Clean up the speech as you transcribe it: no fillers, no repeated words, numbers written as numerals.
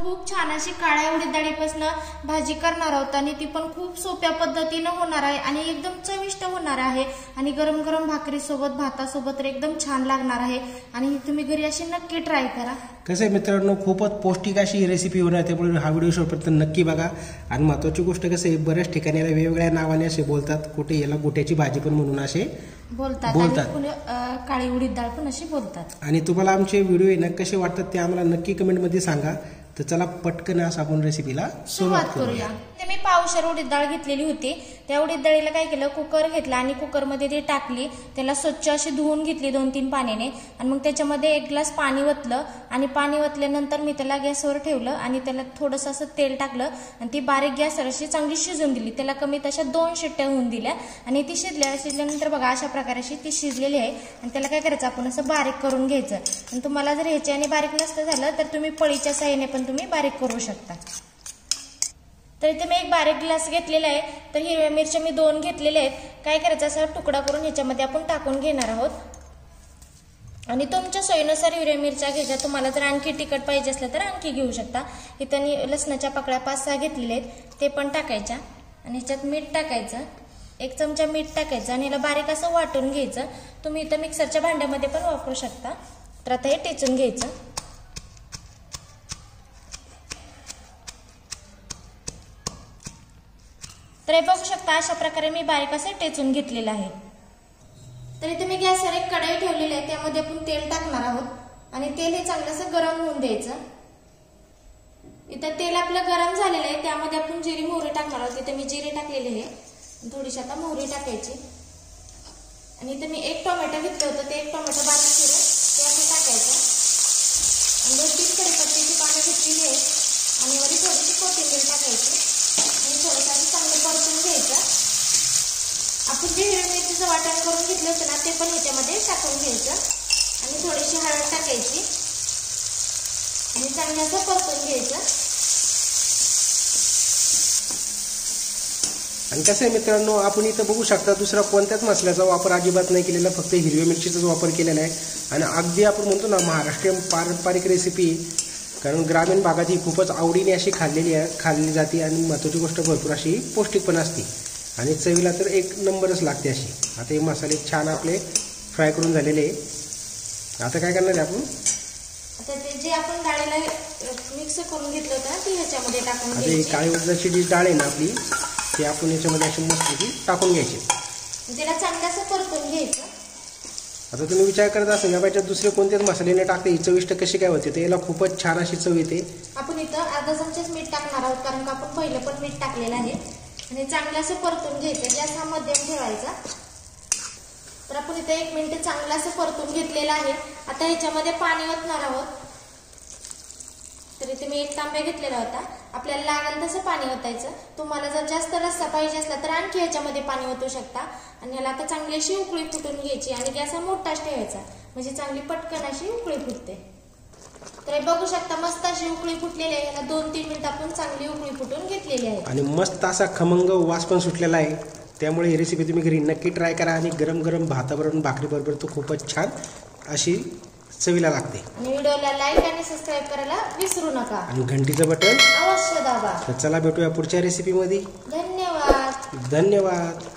खूप छान अशी काळ्या उडीद डाळीपासून भाजी करणार आहोत आणि ती पण खूप सोप्या पद्धतीने होणार आहे आणि एकदम चविष्ट होणार आहे आणि गरम गरम भाकरी सोबत भातासोबत एकदम छान लागणार आहे आणि तुम्ही घरी अशी नक्की ट्राय करा। कसं आहे मित्रांनो, खूपच पौष्टिक अशी रेसिपी होणार आहे, त्यामुळे हा व्हिडिओ शेवटपर्यंत नक्की बघा। आणि महत्त्वाची गोष्ट कसं आहे, बऱ्याच ठिकाणी याला वेगवेगळ्या नावाने असे बोलतात, कुठे याला गोट्याची भाजी पण म्हणून असे बोलतात, काळी उडीद डाळ पण अशी बोलतात। आणि तुम्हाला आमचे व्हिडिओ आहे ना कसे वाटतात ते आम्हाला नक्की कमेंटमध्ये सांगा। तर चला पटकन आपण रेसिपीला सुरुवात करूया। ते मी पावशेर उडीद डाळ घेतलेली होती, त्या उडीद डाळीला काय केलं, कुकर घेतला आणि कुकरमध्ये ती टाकली, त्याला स्वच्छ अशी धुवून घेतली 2-3 पाण्याने आणि मग त्याच्यामध्ये 1 ग्लास पाणी ओतलं आणि पाणी ओतल्यानंतर मी त्याला गॅसवर ठेवलं आणि त्याला थोडंसं असं तेल टाकलं आणि ती बारीक गॅसवर अशी चांगली शिजून दिली। त्याला कमी तशा 2 शिट्ट्या होऊन दिल्या आणि ती शिजल्यानंतर बघा अशा प्रकारे अशी ती शिजलेली आहे आणि त्याला काय करायचं, आपण असं बारीक करून घ्यायचं। आणि तुम्हाला जर ह्याच्याने बारीक नसतं झालं तर तुम्ही पळीच्या साहाय्याने पण तुम्ही बारीक करू शकता। तर इथे मी 1 बारीक ग्लास घेतलेला आहे, तर हिरव्या मिरच्या मी 2 घेतलेल्या आहेत। काय करायचं, असा तुकडा करून ह्याच्यामध्ये आपण टाकून घेणार आहोत आणि तुमच्या सोयीनुसार हिरव्या मिरच्या घ्यायच्या, तुम्हाला जर आणखी तिखट पाहिजे असलं तर आणखी घेऊ शकता। इथं मी लसणाच्या पाकळ्या 5-6 घेतलेल्या आहेत, ते पण टाकायच्या आणि ह्याच्यात मीठ टाकायचं, 1 चमचा मीठ टाकायचं आणि याला बारीक असं वाटून घ्यायचं। तुम्ही इथं मिक्सरच्या भांड्यामध्ये पण वापरू शकता। तर आता हे टेचून घ्यायचं। तर हे बघू शकता अशा प्रकारे मी बारीक असे टेचून घेतलेलं आहे। तर इथे मी गॅसवर 1 कढई ठेवलेली आहे, त्यामध्ये आपण तेल टाकणार आहोत आणि तेल हे चांगलंसं गरम होऊन द्यायचं। इथं तेल आपलं गरम झालेलं आहे, त्यामध्ये आपण जिरी मोहरी टाकणार आहोत। इथे मी जिरे टाकलेले आहे, थोडीशी आता मोहरी टाकायची आणि इथे मी 1 टोमॅटो घेतलं होतं, ते 1 टोमॅटो बारीक चिरून ते आपण टाकायचं आणि 2-3 कढीपत्त्याची पानं घेतलेली आहेत आणि वरी थोडीशी कोथिंबीर टाकायची आणि थोडंसं चांगलं परतून घ्यायचं। आपण जे हिरव्या मिरचीचं वाटण करून घेतलं होतं ना, ते पण ह्याच्यामध्ये टाकून घ्यायचं आणि थोडीशी हळद टाकायची आणि चांगलं असं परतून घ्यायचं। आणि कसं आहे मित्रांनो, आपण इथं बघू शकता दुसरा कोणत्याच मसाल्याचा वापर अजिबात नाही केलेला, फक्त हिरव्या मिरचीचाच वापर केलेला आहे आणि अगदी आपण म्हणतो ना महाराष्ट्रीयन पारंपरिक रेसिपी, कारण ग्रामीण भागात ही खूपच आवडीने अशी खाल्ली जाते आणि महत्त्वाची गोष्ट भरपूर अशी पौष्टिक पण असते आणि चवीला तर 1 नंबरच लागते अशी। आता हे मसाले छान आपले फ्राय करून झालेले आहे। आता काय करणार आहे आपण, आता ते जे आपण डाळीला मिक्स करून घेतलं होतं ना, ती ह्याच्यामध्ये टाकून घ्यायची। आता ही काळी उडदाची जी डाळ आहे ना आपली, ती आपण याच्यामध्ये अशी मस्त टाकून घ्यायची, त्याला चांगलं असं परतून घ्यायचं। आता तुम्ही विचार करत असाल या बाईच्यात दुसरे कोणत्याच मसाल्याने टाकते ही चविष्ट कशी काय होते, तर याला खूपच छान अशी चव येते। आपण इथं अर्धा चमचाच मीठ टाकणार आहोत, कारण का आपण पहिलं पण मीठ टाकलेलं आहे आणि चांगलं असं परतून घ्यायचं। गॅस हा मध्यम ठेवायचा। तर आपण इथं 1 मिनिट चांगलं असं परतून घेतलेलं आहे। आता ह्याच्यामध्ये पाणी ओतणार आहोत। तर इथे मी 1 तांब्या घेतलेला होता, आपल्याला लागेल तसं पाणी ओतायचं। तुम्हाला जर जास्त रस्सा पाहिजे असला तर आणखी ह्याच्यामध्ये पाणी ओतू शकता आणि याला आता चांगली अशी उकळी फुटून घ्यायची आणि गॅस हा मोठाच ठेवायचा, म्हणजे चांगली पटकन अशी उकळी फुटते। तर हे बघू शकता मस्त अशी उकळी फुटलेली आहे, याला 2-3 मिनिट आपण चांगली उकळी फुटून घेतलेली आहे आणि मस्त असा खमंग वास पण सुटलेला आहे। त्यामुळे ही रेसिपी तुम्ही घरी नक्की ट्राय करा आणि गरम गरम भाताबरोबर भाकरीबरोबर तो खूपच छान अशी चवीला लागते। आणि व्हिडिओला लाईक आणि सबस्क्राईब करायला विसरू नका आणि घंटीचं बटन अवश्य दाबा। तर चला भेटूया पुढच्या रेसिपीमध्ये। धन्यवाद। धन्यवाद।